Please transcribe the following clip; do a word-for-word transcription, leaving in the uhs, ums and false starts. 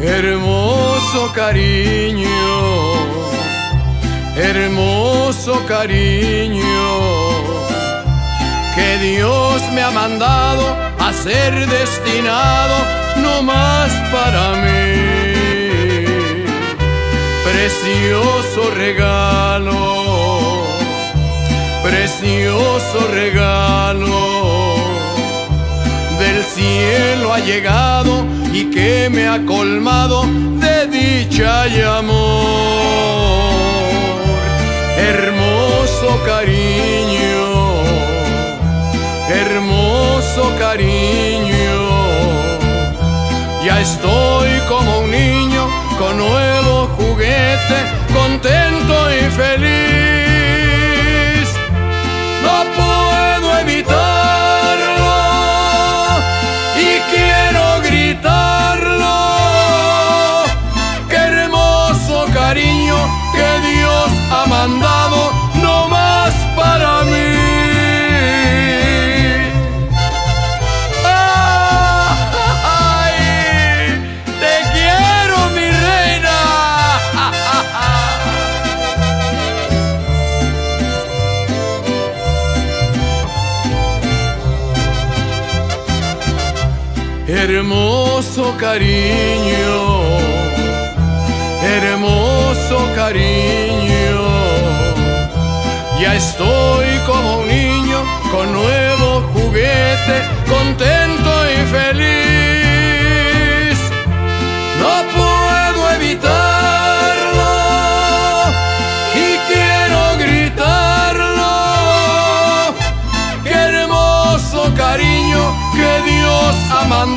Hermoso cariño, hermoso cariño, que Dios me ha mandado a ser destinado no más para mí. Precioso regalo, precioso regalo, del cielo ha llegado y que me ha colmado de dicha y amor. Hermoso cariño, hermoso cariño, ya estoy como un niño con nuevo juguete, contento y feliz. No puedo evitarlo y quiero gritarlo. Qué hermoso cariño que Dios ha mandado no más para mí. Hermoso cariño, hermoso cariño, ya estoy como un niño con nuevo juguete, contento y feliz. No puedo evitarlo y quiero gritarlo. Qué hermoso cariño que Dios ha mandado